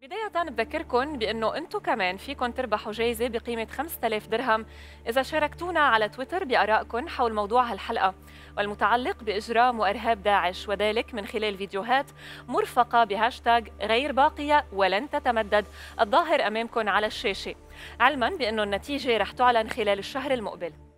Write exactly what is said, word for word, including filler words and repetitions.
بداية بذكركم بأنه أنتم كمان فيكم تربحوا جايزة بقيمة خمسة آلاف درهم إذا شاركتونا على تويتر بآرائكم حول موضوع هالحلقة والمتعلق بإجرام وإرهاب داعش، وذلك من خلال فيديوهات مرفقة بهاشتاغ غير باقية ولن تتمدد الظاهر أمامكم على الشاشة، علما بأنه النتيجة رح تعلن خلال الشهر المقبل.